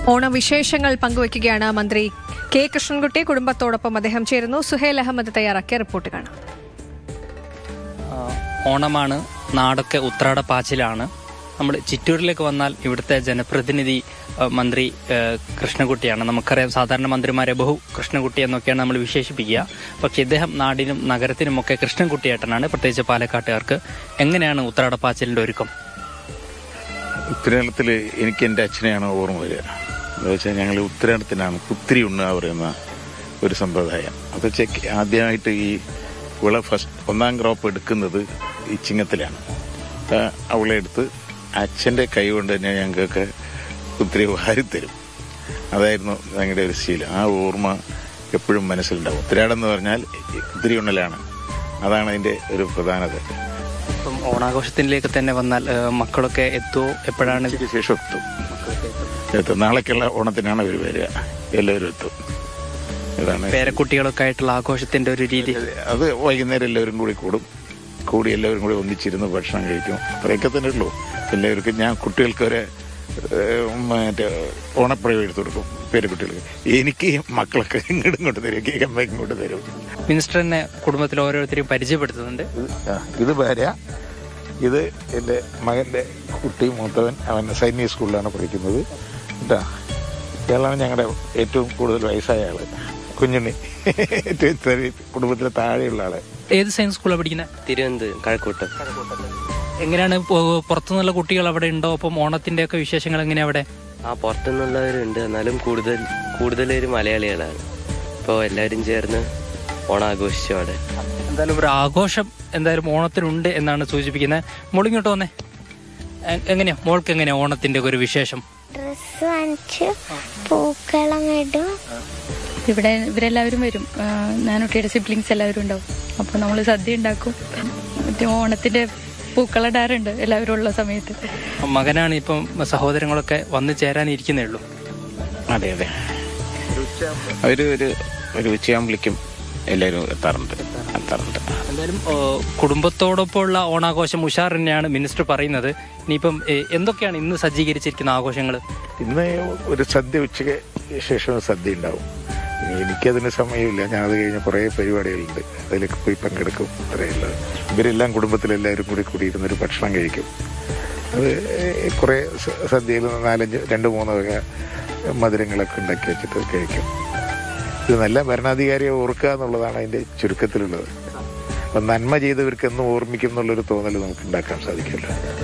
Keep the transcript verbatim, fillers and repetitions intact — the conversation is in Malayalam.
ഓണവിശേഷങ്ങൾ പങ്കുവയ്ക്കുകയാണ് മന്ത്രി കെ കൃഷ്ണൻകുട്ടി. കുടുംബത്തോടൊപ്പം അദ്ദേഹം ചേരുന്നു. സുഹേൽ അഹമ്മദ് തയ്യാറാക്കിയ റിപ്പോർട്ട് കാണാം. ഓണമാണ്, നാടൊക്കെ ഉത്രാടപ്പാച്ചിലാണ്. നമ്മൾ ചിറ്റൂരിലേക്ക് വന്നാൽ ഇവിടുത്തെ ജനപ്രതിനിധി മന്ത്രി കൃഷ്ണൻകുട്ടിയാണ്. നമുക്കറിയാം, സാധാരണ മന്ത്രിമാരെ ബഹു കൃഷ്ണൻകുട്ടി എന്നൊക്കെയാണ് നമ്മൾ വിശേഷിപ്പിക്കുക. പക്ഷേ ഇദ്ദേഹം നാടിനും നഗരത്തിനുമൊക്കെ കൃഷ്ണൻകുട്ടിയേട്ടനാണ്, പ്രത്യേകിച്ച് പാലക്കാട്ടുകാർക്ക്. എങ്ങനെയാണ് ഉത്രാടപ്പാച്ചിലിന്റെ ഒരുക്കം? ഉത്തരാടത്തിൽ എനിക്ക് എൻ്റെ അച്ഛനെയാണ് ഓർമ്മ വരിക. എന്താ വെച്ചാൽ ഞങ്ങൾ ഉത്തരാടത്തിനാണ് കുത്തിരി ഉണ്ണുക പറയുന്ന ഒരു സമ്പ്രദായം. അത് വെച്ചാൽ ആദ്യമായിട്ട് ഈ വിള ഫസ്റ്റ് ഒന്നാം ക്രോപ്പ് എടുക്കുന്നത് ഈ ചിങ്ങത്തിലാണ്. അവളെ എടുത്ത് അച്ഛൻ്റെ കൈ കൊണ്ട് തന്നെ ഞങ്ങൾക്ക് കുത്തിരി വാരിത്തരും. അതായിരുന്നു ഞങ്ങളുടെ ഒരു ശീലം. ആ ഓർമ്മ എപ്പോഴും മനസ്സിലുണ്ടാവും. ഉത്തരാടം എന്ന് പറഞ്ഞാൽ കുത്തിരി ഉണ്ണലാണ്. അതാണ് അതിൻ്റെ ഒരു പ്രധാനത. ഇപ്പം ഓണാഘോഷത്തിലേക്ക് തന്നെ വന്നാൽ മക്കളൊക്കെ എത്തുമോ? എപ്പോഴാണ്? ശേഷം എത്തും എത്തും നാളേക്കുള്ള ഓണത്തിനാണ് അവർ വരിക. എല്ലാവരും എത്തും. ഇതാണ് പേരക്കുട്ടികളൊക്കെ ആയിട്ടുള്ള ആഘോഷത്തിന്റെ ഒരു രീതി. അത് വൈകുന്നേരം എല്ലാവരും കൂടി കൂടും. കൂടി എല്ലാവരും കൂടി ഒന്നിച്ചിരുന്ന് ഭക്ഷണം കഴിക്കും. അത്രയൊക്കെ തന്നെ ഉള്ളൂ. എല്ലാവർക്കും ഞാൻ കുട്ടികൾക്ക് ഒരു മറ്റേ ഓണപ്പഴം എടുത്തു കൊടുക്കും പേരക്കുട്ടികൾക്ക്. എനിക്ക് മക്കളൊക്കെ ഇങ്ങോട്ടും ഇങ്ങോട്ട് തരും, കേക്ക് അമ്മയ്ക്ക് ഇങ്ങോട്ട് തരും. മിനിസ്റ്ററിനെ കുടുംബത്തിൽ ഓരോരുത്തരെയും പരിചയപ്പെടുത്തുന്നുണ്ട്. ഇത് ഭാര്യ, ഇത് എൻ്റെ മകൻ്റെ കുട്ടി മൂത്തവൻ. അവൻ സൈനിക സ്കൂളിലാണ് പഠിക്കുന്നത് കേട്ടാ. ഇയാളാണ് ഞങ്ങളുടെ ഏറ്റവും കൂടുതൽ വയസ്സായ ആള്, കുഞ്ഞുണ്ണി. ഏറ്റവും കുടുംബത്തിലെ താഴെയുള്ള ആള്. ഏത് സയൻസ് സ്കൂളാണ് പഠിക്കുന്നത്? തിരുവനന്തപുരം കഴക്കൂട്ടം. എങ്ങനെയാണ് പുറത്തുനിന്നുള്ള കുട്ടികൾ അവിടെ ഉണ്ടോ? അപ്പം ഓണത്തിന്റെ ഒക്കെ വിശേഷങ്ങൾ എങ്ങനെയാ അവിടെ? ആ പുറത്തുനിന്നുള്ളവരുണ്ട്, എന്നാലും കൂടുതൽ കൂടുതൽ പേര് മലയാളികളാണ്. ഇപ്പോൾ എല്ലാവരും ചേർന്ന് ഓണം ആഘോഷിച്ചു അവിടെ. എന്തായാലും ഒരു ആഘോഷം എന്തായാലും ഓണത്തിനുണ്ട് എന്നാണ് സൂചിപ്പിക്കുന്നത്. മോളിങ്ങോട്ട് വന്നേ. എങ്ങനെയാ മോൾക്ക് എങ്ങനെയാ ഓണത്തിന്റെ ഒരു വിശേഷം? ഡ്രസ് വാങ്ങിച്ച് പൂക്കളം ഇടും. ഇവിടെ ഇവരെല്ലാവരും വരും. നാനൂട്ടിയുടെ സിബ്ലിങ്സ് എല്ലാവരും ഉണ്ടാവും. അപ്പോൾ നമ്മൾ സദ്യ ഉണ്ടാക്കും. ഓണത്തിന്റെ പൂക്കളിടാറുണ്ട് എല്ലാവരും ഉള്ള സമയത്ത്. മകനാണ് ഇപ്പം സഹോദരങ്ങളൊക്കെ വന്നു ചേരാനിരിക്കുന്നേ ഉള്ളൂ. അതെ അതെ അവര് ഒരു ഒരു ഉച്ചയാകുമ്പോഴേക്കും എല്ലാവരും എത്താറുണ്ട് എത്താറുണ്ട് എന്തായാലും കുടുംബത്തോടൊപ്പമുള്ള ഓണാഘോഷം ഉഷാർ തന്നെയാണ് മിനിസ്റ്റർ പറയുന്നത്. ഇനിയിപ്പം എന്തൊക്കെയാണ് ഇന്ന് സജ്ജീകരിച്ചിരിക്കുന്ന ആഘോഷങ്ങൾ? ഇന്ന് ഒരു സദ്യ, ഉച്ചയ്ക്ക് ശേഷം സദ്യ ഉണ്ടാവും. എനിക്കതിന് സമയമില്ല. ഞാൻ അത് കഴിഞ്ഞ് കുറേ പരിപാടികളുണ്ട്, അതിലേക്ക് പോയി പങ്കെടുക്കും. അത്രയുള്ളത്. ഇവരെല്ലാം കുടുംബത്തിലെല്ലാവരും കൂടി കൂടിയിരുന്നൊരു ഭക്ഷണം കഴിക്കും. അത് കുറേ സദ്യയിൽ നാലഞ്ച് രണ്ട് മൂന്ന് വക മധുരങ്ങളൊക്കെ ഉണ്ടാക്കി വെച്ചിട്ട് കഴിക്കും. ഇത് നല്ല ഭരണാധികാരിയെ ഓർക്കുക എന്നുള്ളതാണ് അതിൻ്റെ ചുരുക്കത്തിലുള്ളത്. അപ്പം നന്മ ചെയ്തവർക്ക് എന്നും ഓർമ്മിക്കും എന്നുള്ളൊരു തോന്നൽ നമുക്ക് ഉണ്ടാക്കാൻ സാധിക്കില്ല.